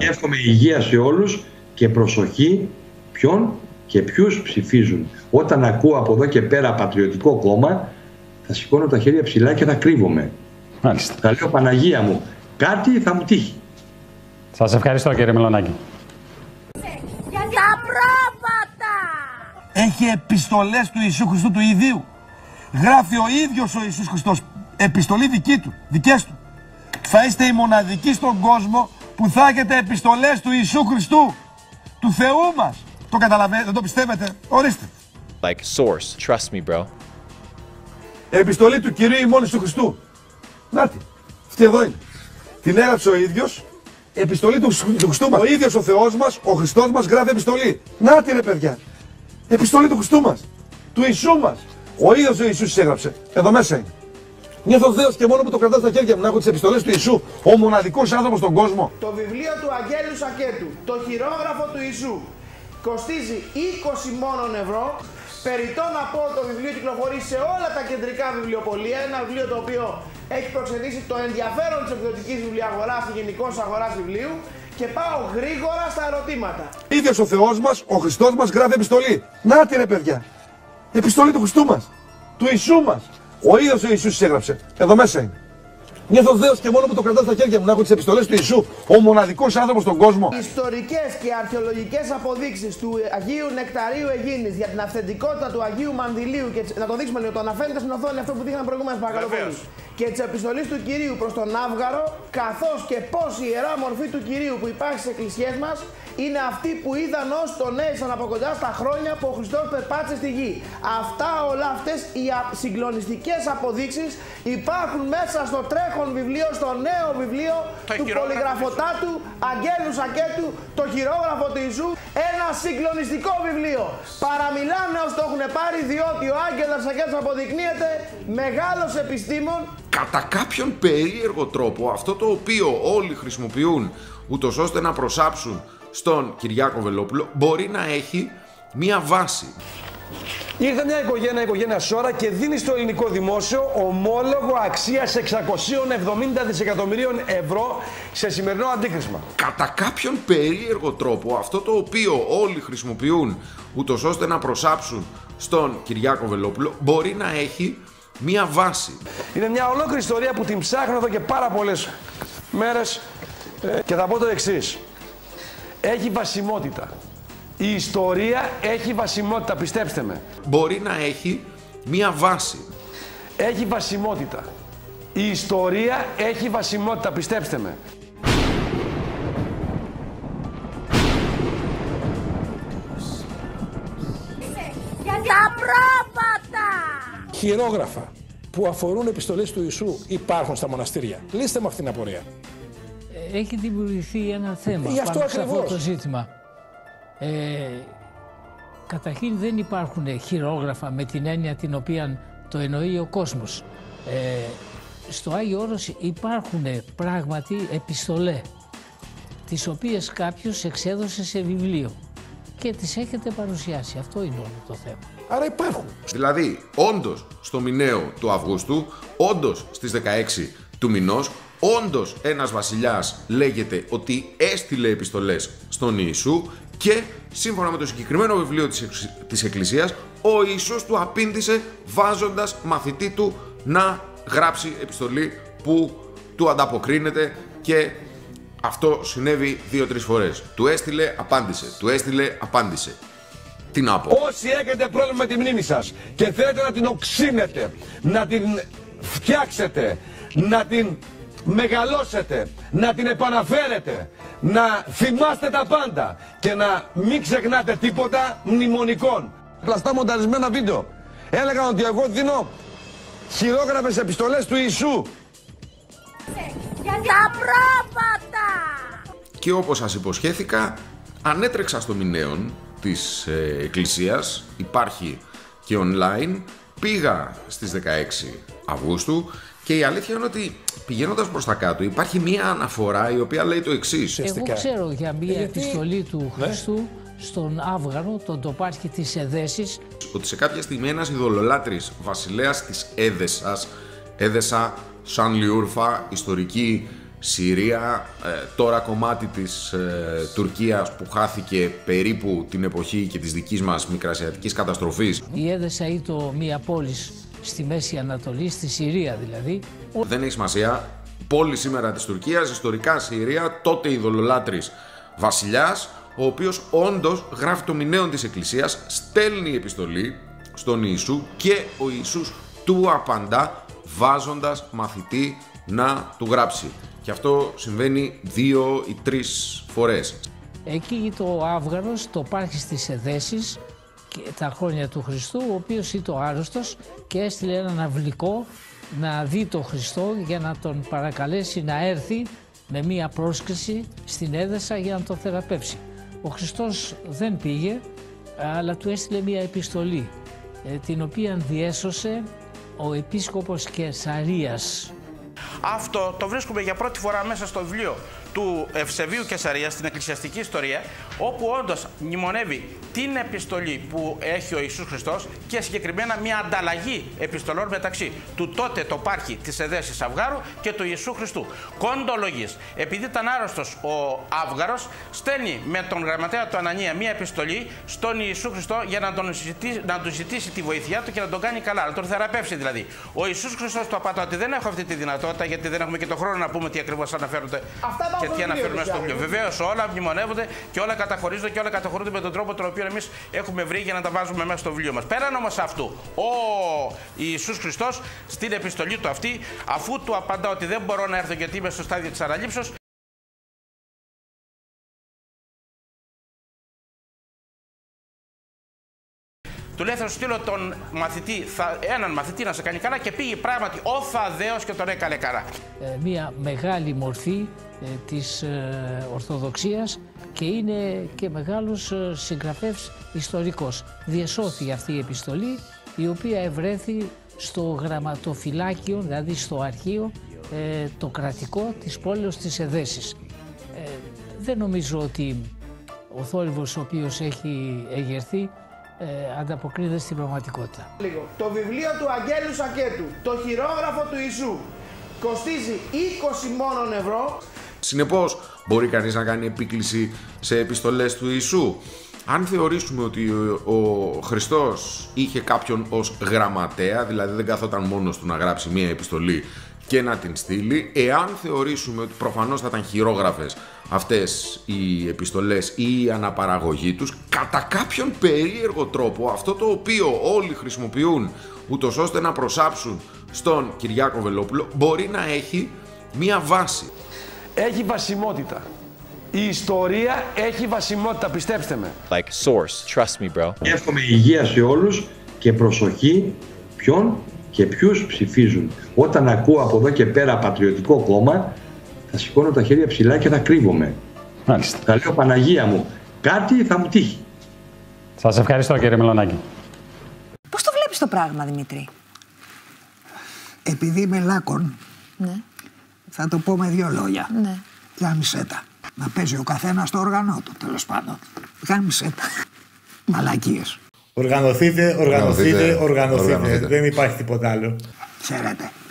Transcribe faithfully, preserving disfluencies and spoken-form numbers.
Εύχομαι υγεία σε όλους και προσοχή ποιον και ποιους ψηφίζουν. Όταν ακούω από εδώ και πέρα Πατριωτικό Κόμμα, θα σηκώνω τα χέρια ψηλά και θα κρύβομαι. Μάλιστα. Θα λέω Παναγία μου, κάτι θα μου τύχει. Σας ευχαριστώ κύριε Μελονάκη. Τα πρόβατα! Έχει επιστολές του Ιησού Χριστού του Ιδίου. Γράφει ο ίδιος ο Ιησούς Χριστός επιστολή δική του, δικές του. Θα είστε οι μοναδικοί στον κόσμο που θα έχετε επιστολές του Ιησού Χριστού, του Θεού μας. Το καταλαβαίνετε, δεν το πιστεύετε? Ορίστε. Like source, trust me bro. Επιστολή του Κυρίου ημών Ιησού Χριστού. Νάτι, αυτή εδώ είναι. Την έγραψε ο ίδιος, επιστολή του, του Χριστού μας. Ο ίδιος ο Θεός μας, ο Χριστός μας γράφει επιστολή. Νάτι ρε παιδιά, επιστολή του Χριστού μας, του Ιησού μας. Ο ίδιος ο Ιησούς έγραψε, εδώ μέσα είναι. Νιώθω δέος και μόνο που το κρατάω στα χέρια μου να έχω τις επιστολές του Ιησού, ο μοναδικός άνθρωπος στον κόσμο. Το βιβλίο του Αγγέλου Σακέτου, το χειρόγραφο του Ιησού, κοστίζει είκοσι μόνον ευρώ. Περιττό να πω, το βιβλίο κυκλοφορεί σε όλα τα κεντρικά βιβλιοπωλεία. Ένα βιβλίο το οποίο έχει προξενήσει το ενδιαφέρον της εκδοτικής βιβλιαγοράς και γενικώς αγοράς βιβλίου. Και πάω γρήγορα στα ερωτήματα. Ίδιος ο Θεός μας, ο Χριστός μας γράφει επιστολή. Νάτι ρε παιδιά, επιστολή του Χριστού μας, του Ιησού μας. Ο ίδιος ο Ιησούς έγραψε, εδώ μέσα είναι. Νιώθω δέος και μόνο που το κρατάω στα χέρια μου να έχω τις επιστολές του Ιησού, ο μοναδικός άνθρωπος στον κόσμο. Ιστορικές και αρχαιολογικές αποδείξεις του Αγίου Νεκταρίου Αιγίνης για την αυθεντικότητα του Αγίου Μανδυλίου, και να το δείξουμε λίγο, το αναφέρετε στην οθόνη αυτό που δείχναμε προηγουμένως, παρακαλώ πολύ. Και της επιστολής του Κυρίου προς τον Αύγαρο, καθώς και πώς η ιερά μορφή του Κυρίου που υπάρχει στις εκκλησίες μας είναι αυτή που είδαν ως τον έζησαν από κοντά στα χρόνια που ο Χριστός περπάτησε στη γη. Αυτά όλα αυτές οι συγκλονιστικές αποδείξεις υπάρχουν μέσα στο τρέχον βιβλίο, στο νέο βιβλίο το του πολυγραφωτάτου Αγγέλου Σακέτου, το χειρόγραφο του Ιησού. Ένα συγκλονιστικό βιβλίο. Παραμιλάνε όσοι το έχουν πάρει, διότι ο Άγγελος Σακέτος αποδεικνύεται μεγάλος επιστήμον. Κατά κάποιον περίεργο τρόπο, αυτό το οποίο όλοι χρησιμοποιούν ούτως ώστε να προσάψουν στον Κυριάκο Βελόπουλο, μπορεί να έχει μία βάση. Ήρθε μια οικογένεια, οικογένεια Σόρα, και δίνει στο ελληνικό δημόσιο ομόλογο αξίας εξακόσια εβδομήντα δισεκατομμυρίων ευρώ σε σημερινό αντίκρισμα. Κατά κάποιον περίεργο τρόπο, αυτό το οποίο όλοι χρησιμοποιούν ούτως ώστε να προσάψουν στον Κυριάκο Βελόπουλο, μπορεί να έχει μία βάση. Είναι μια ολόκληρη ιστορία που την ψάχνω εδώ και πάρα πολλές μέρες ε, και θα πω το εξής. Έχει βασιμότητα. Η ιστορία έχει βασιμότητα, πιστέψτε με. Μπορεί να έχει μία βάση. Έχει βασιμότητα. Η ιστορία έχει βασιμότητα, πιστέψτε με. Τα πρόβατα! Χειρόγραφα που αφορούν επιστολές του Ιησού υπάρχουν στα μοναστήρια. Λύστε με αυτήν την απορία. Έχει δημιουργηθεί ένα θέμα Γι' αυτό πάνω σε αυτό ακριβώς. το ζήτημα. Ε, καταρχήν δεν υπάρχουν χειρόγραφα με την έννοια την οποία το εννοεί ο κόσμος. Ε, στο Άγιο Όρος υπάρχουν πράγματι επιστολές, τις οποίες κάποιος εξέδωσε σε βιβλίο και τις έχετε παρουσιάσει. Αυτό είναι όλο το θέμα. Άρα υπάρχουν. Δηλαδή, όντως στο μηναίο του Αυγούστου, όντως στις δεκαέξι του μηνός, όντως ένας βασιλιάς λέγεται ότι έστειλε επιστολές στον Ιησού και σύμφωνα με το συγκεκριμένο βιβλίο της, εξ, της Εκκλησίας, ο Ιησούς του απήντησε βάζοντας μαθητή του να γράψει επιστολή που του ανταποκρίνεται, και αυτό συνέβη δύο-τρεις φορές. Του έστειλε, απάντησε, του έστειλε, απάντησε. Τι να πω. Όσοι έχετε πρόβλημα με τη μνήμη σας και θέλετε να την οξύνετε, να την φτιάξετε, να την μεγαλώσετε, να την επαναφέρετε, να θυμάστε τα πάντα και να μην ξεχνάτε τίποτα μνημονικών. Πλαστά μονταρισμένα βίντεο έλεγαν ότι εγώ δίνω χειρόγραφες επιστολές του Ιησού. Τα πρόβατα! Και όπως σας υποσχέθηκα, ανέτρεξα στο μηνέον της ε, Εκκλησίας, υπάρχει και online, πήγα στις δεκαέξι Αυγούστου και η αλήθεια είναι ότι πηγαίνοντας προς τα κάτω υπάρχει μία αναφορά η οποία λέει το εξής. Εγώ ξέρω για μία Γιατί... επιστολή του ναι. Χριστού στον Αύγαρο, τον τοπάρχη της Εδέσης. Ότι σε κάποια στιγμή ένας ειδωλολάτρης βασιλέας της Έδεσας, Έδεσα σαν Λιούρφα, ιστορική Συρία, ε, τώρα κομμάτι της ε, Τουρκίας που χάθηκε περίπου την εποχή και της δικής μας μικρασιατικής καταστροφής. Η Έδεσα ήταν μια πόλη στη Μέση Ανατολή, στη Συρία δηλαδή. Δεν έχει σημασία. Πόλη σήμερα της Τουρκίας, ιστορικά Συρία, τότε ειδωλολάτρης βασιλιάς, ο οποίος όντως γράφει το μηνέον της Εκκλησίας, στέλνει επιστολή στον Ιησού και ο Ιησούς του απαντά βάζοντας μαθητή να του γράψει. Και αυτό συμβαίνει δύο ή τρεις φορές. Εκεί το Αύγαρος, το πάρχη στις Εδέσεις, τα χρόνια του Χριστού, ο οποίος ήταν άρρωστος και έστειλε έναν αυλικό να δει τον Χριστό για να τον παρακαλέσει να έρθει με μία πρόσκληση στην Έδεσα για να τον θεραπεύσει. Ο Χριστός δεν πήγε, αλλά του έστειλε μία επιστολή, την οποία διέσωσε ο επίσκοπος Κεσαρίας. Αυτό το βρίσκουμε για πρώτη φορά μέσα στο βιβλίο του Ευσεβίου Κεσαρίας στην εκκλησιαστική ιστορία, όπου όντως μνημονεύει την επιστολή που έχει ο Ιησούς Χριστός και συγκεκριμένα μια ανταλλαγή επιστολών μεταξύ του τότε το πάρχη της Εδέσης Αυγάρου και του Ιησού Χριστού. Κοντολογής. Επειδή ήταν άρρωστος ο Αύγαρος, στέλνει με τον γραμματέα του Ανανία μια επιστολή στον Ιησού Χριστό για να, τον ζητήσει, να του ζητήσει τη βοήθειά του και να τον κάνει καλά, να τον θεραπεύσει δηλαδή. Ο Ιησούς Χριστός του απαντά ότι δεν έχω αυτή τη δυνατότητα, γιατί δεν έχουμε και τον χρόνο να πούμε τι ακριβώς αναφέρονται. Αυτά και τι αναφέρουμε στο βιβλίο. Βεβαίως όλα μνημονεύονται και όλα καταχωρίζονται και όλα καταχωρούνται με τον τρόπο τον οποίο εμείς έχουμε βρει για να τα βάζουμε μέσα στο βιβλίο μας. Πέραν όμως αυτού, ο Ιησούς Χριστός στην επιστολή του αυτή, αφού του απαντά ότι δεν μπορώ να έρθω γιατί είμαι στο στάδιο της αναλήψεως, του λέει θα σου στείλω τον μαθητή, θα, έναν μαθητή να σε κάνει καλά, και πήγε πράγματι ο Θαδδαίος και τον έκανε καλά. Ε, μια μεγάλη μορφή ε, της ε, Ορθοδοξίας και είναι και μεγάλος ε, συγγραφέας ιστορικός. Διεσώθη αυτή η επιστολή, η οποία ευρέθη στο γραμματοφυλάκιο, δηλαδή στο αρχείο ε, το κρατικό της πόλεως της Εδέσης. Ε, δεν νομίζω ότι ο θόρυβος ο οποίος έχει εγερθεί Ε, ανταποκρίνεται στην πραγματικότητα. Λίγο. Το βιβλίο του Αγγέλου Σακέτου, το χειρόγραφο του Ιησού, κοστίζει είκοσι μόνον ευρώ. Συνεπώς, μπορεί κανείς να κάνει επίκληση σε επιστολές του Ιησού. Αν θεωρήσουμε ότι ο, ο Χριστός είχε κάποιον ως γραμματέα, δηλαδή δεν καθόταν μόνος του να γράψει μία επιστολή και να την στείλει, εάν θεωρήσουμε ότι προφανώς θα ήταν χειρόγραφες αυτές οι επιστολές ή η αναπαραγωγή τους, κατά κάποιον περίεργο τρόπο, αυτό το οποίο όλοι χρησιμοποιούν ούτως ώστε να προσάψουν στον Κυριάκο Βελόπουλο, μπορεί να έχει μία βάση. Έχει βασιμότητα. Η ιστορία έχει βασιμότητα, πιστέψτε με. Like source, trust me, bro. Εύχομαι υγεία σε όλους και προσοχή ποιον και ποιους ψηφίζουν. Όταν ακούω από εδώ και πέρα Πατριωτικό Κόμμα, θα σηκώνω τα χέρια ψηλά και θα κρύβομαι. Μάλιστα. Θα λέω Παναγία μου, κάτι θα μου τύχει. Σας ευχαριστώ κύριε Μελονάκη. Πώς το βλέπεις το πράγμα, Δημήτρη? Επειδή είμαι λάκων, Ναι. θα το πω με δύο λόγια. Ναι. Γάμισε τα. Να παίζει ο καθένας το όργανο του, τέλος πάντων. Γάμισε τα. Μαλακίες. Οργανωθείτε, οργανωθείτε, οργανωθείτε. Δεν υπάρχει τίποτα άλλο. Ξέρετε.